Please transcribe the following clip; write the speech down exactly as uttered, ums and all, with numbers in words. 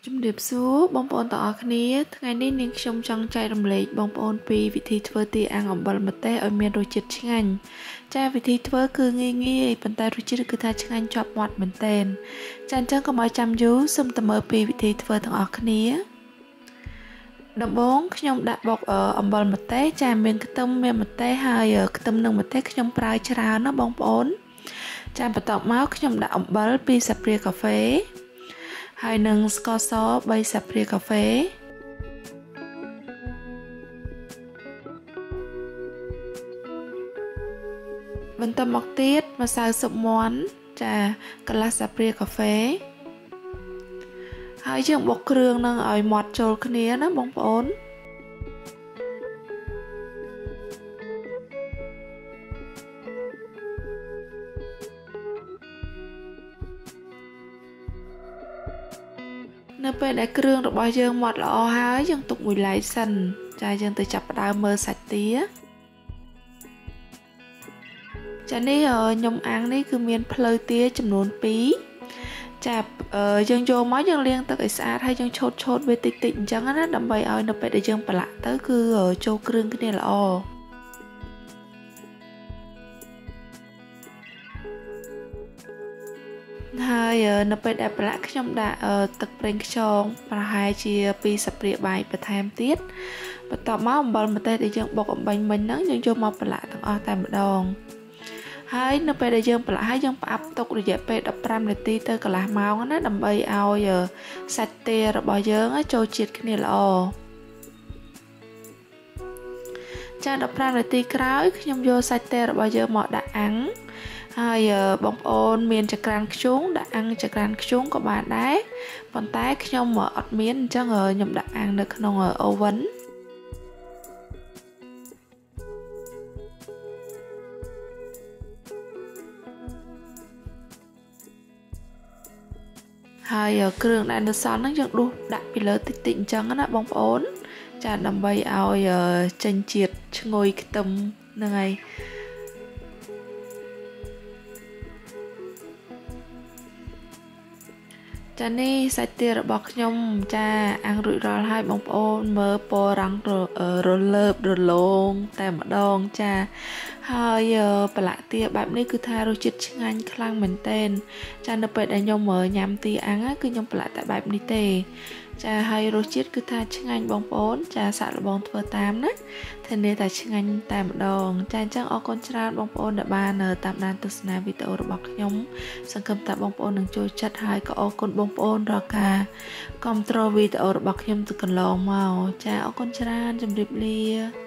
ជំរាបសួរបងប្អូនទាំងអស់គ្នាថ្ងៃនេះនាងខ្ញុំចង់ចែករំលែកបងប្អូនពីវិធីធ្វើទាអាំងអំបិលម្ទេសឲ្យមានរសជាតិឆ្ងាញ់ចាវិធីធ្វើគឺងាយងាយប៉ុន្តែរសជាតិគឺថាឆ្ងាញ់ជាប់មាត់មែនទែនចាអញ្ចឹងកុំឲ្យចាំយូរសូមទៅមើលពីវិធីធ្វើទាំងអស់គ្នាដំបូងខ្ញុំដាក់បុកអំបិលម្ទេសចាមានខ្ទឹមមានម្ទេសហើយខ្ទឹមនិងម្ទេសខ្ញុំប្រើច្រើនណាបងប្អូនចាបន្ទាប់មកខ្ញុំដាក់អំបិលពីរស្លាបព្រាកាហ្វេហើយនឹងស្ករសបីស្លាបព្រាកាហ្វេបន្ទាប់មកទៀតម្សៅស៊ុបមាន់ចាកន្លះស្លាបព្រាកាហ្វេហើយយើងបុកគ្រឿងនឹងឲ្យម៉ត់ចូលគ្នាណាបងប្អូននៅពេលដែលគ្រឿងរបស់យើងម៉ត់ល្អហើយយើងទុកមួយឡែកសិនចាយើងទៅចាប់ផ្ដើមមើលសាច់ទាចានេះខ្ញុំអាំងនេះគឺមានភ្លៅទាចំនួនពីរចាយើងយកមកយើងលាងទឹកឲ្យស្អាតហើយយើងឆូតឆូតវាតិចតិចអញ្ចឹងណាដើម្បីឲ្យនៅពេលដែលយើងប្រឡាក់ទៅគឺចូលគ្រឿងគ្នាល្អហើយនៅពេលដែលប្រឡាក់ខ្ញុំដាក់ទឹកប្រេងខ្យងប្រហែលជាពីរស្លាបព្រាបាយបន្ថែមទៀតបន្ទាប់មកអំបិលម្ទេសដែលយើងបុកអំបាញ់មិញហ្នឹងយើងយកមកប្រឡាក់ទាំងអស់តែម្ដងហើយនៅពេលដែលយើងប្រឡាក់ហើយយើងផ្អាប់ទុករយៈពេលដប់ប្រាំនាទីទៅកន្លះម៉ោងណាដើម្បីឲ្យសាច់ទារបស់យើងចូលជាតិគ្នាល្អចាដប់ប្រាំនាទីក្រោយខ្ញុំយកសាច់ទារបស់យើងមកដាក់អាំងហើយបងប្អូនមានចក្រានខ្យងដាក់អាំងចក្រានខ្យងក៏បានដែរប៉ុន្តែខ្ញុំអត់មានអញ្ចឹងខ្ញុំដាក់អាំងនៅក្នុងអូវិនហើយគ្រឿងដែលនៅសល់ហ្នឹងយើងដួសដាក់ពីលើតិចតិចអញ្ចឹងណាបងប្អូនចាដើម្បីឲ្យចេញជាតិឈ្ងុយខ្ទឹមហ្នឹងហើយចានេះសាច់ទារបស់ខ្ញុំចាអាំងរួចរាល់ហើយបងប្អូនមើលពណ៌រងរលើបរលោងតែម្ដងចាហើយប្រឡាក់ទាបែបនេះគឺថារសជាតិឆ្ងាញ់ខ្លាំងមែនទែនចានៅពេលដែលខ្ញុំញ៉ាំទាអាំងគឺខ្ញុំប្រឡាក់តែបែបនេះទេចាហើយរសជាតិគឺថាឆ្ងាញ់បងប្អូនចាសាក់លបងធ្វើតាមណាធានាថាឆ្ងាញ់តែម្ដងចាអញ្ចឹងអរគុណច្រើនបងប្អូនដែលបានតាមដានទស្សនាវីដេអូរបស់ខ្ញុំសង្ឃឹមថាបងប្អូននឹងចូលចិត្តហើយក៏អរគុណបងប្អូនរាល់ការគាំទ្រវីដេអូរបស់ខ្ញុំទៅកន្លងមកចាអរគុណច្រើនជម្រាបលា